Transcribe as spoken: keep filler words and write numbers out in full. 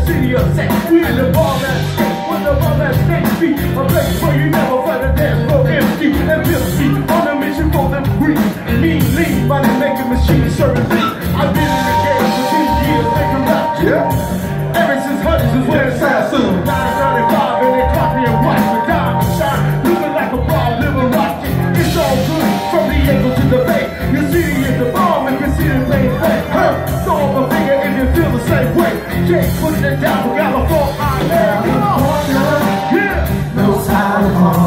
city of sex. We in the bar at state, with the bar at state feet. A place where you never find a dance floor empty and filthy. On a mission for them green, mean, lean, money making machines serving beat. I've been in the game for ten years, making rap, yeah. Ever since Hunters was wearing Sassoon. nine thirty-five and they copy and watch the diamond shine. Looking like a bar, living rocket. It's all good from the angle to the bay. Your city is the bomb and consider things fake. Huh? Throw up a finger if you feel the same way. Jake putting it down for California. Yeah. Knows how to